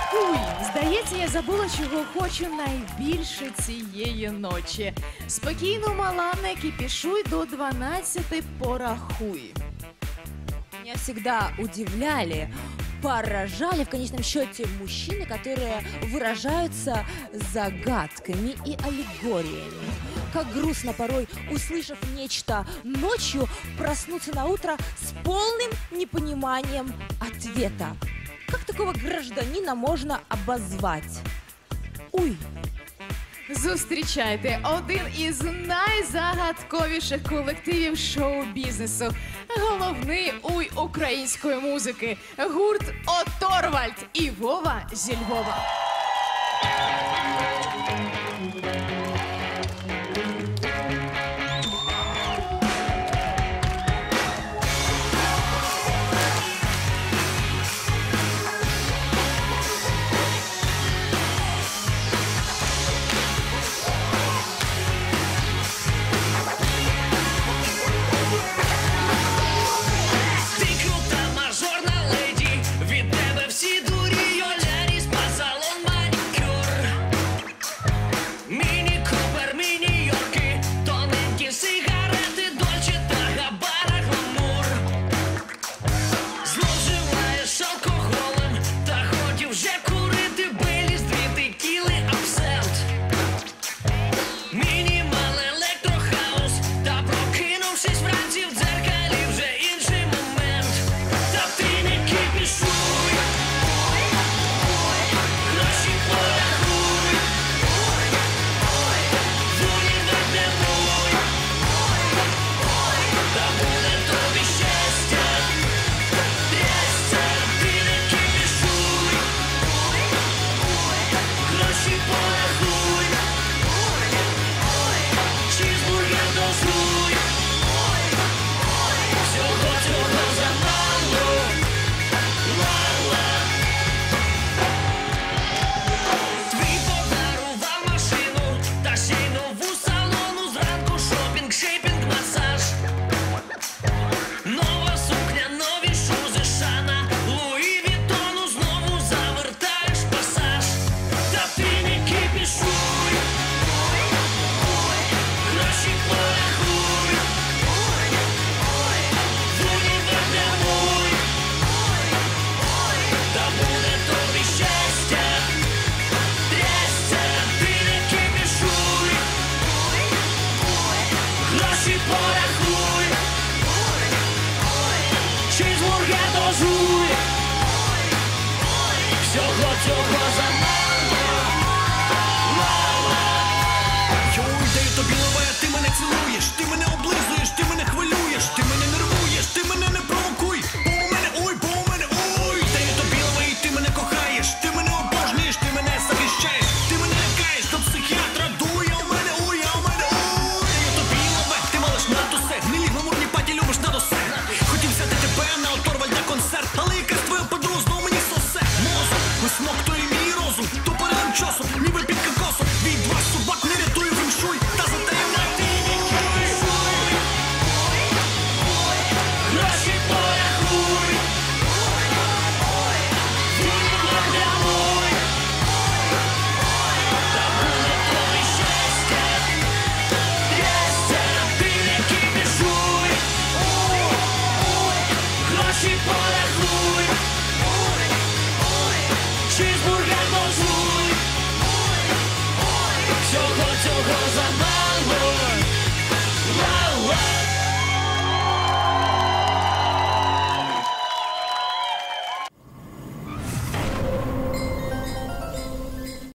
Уй, здається, я забула, чого хочу найбільше цієї ночі. Спокійно, мала, не кипішуй, до 12 порахуй. Меня всегда удивляли, поражали в конечном счете мужчины, которые выражаются загадками и аллегориями. Как грустно порой, услышав нечто ночью, проснуться на утро с полным непониманием ответа. Как такого гражданина можно обозвать? Уй! Зустрічайте один із найзагадковіших колективів шоу-бізнесу. Головний уй української музики. Гурт Оторвальд і Вова зі Львова. Cheeseburger,